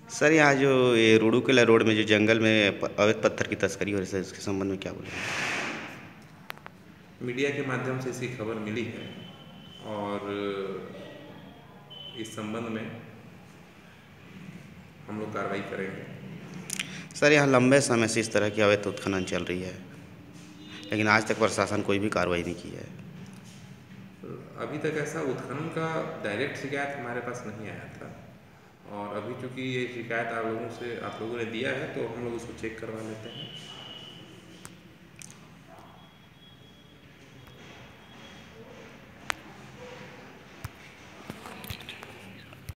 Sir यहाँ जो ये रूड़ूकेला रोड में जो जंगल में अवैध पत्थर की तस्करी हो रही है इसके संबंध में क्या बोलेंगे? मीडिया के माध्यम से इसकी खबर मिली है और इस संबंध में हम लोग कार्रवाई करेंगे। सर यहाँ लंबे समय से इस तरह की अवैध उत्खनन चल रही है, लेकिन आज तक प्रशासन कोई भी कार्रवाई नहीं की है। अभी तक ऐसा उत्खनन का डायरेक्ट शिकायत हमारे पास नहीं आया था और अभी चूँकि ये शिकायत आप लोगों ने दिया है तो हम लोग उसको चेक करवा लेते हैं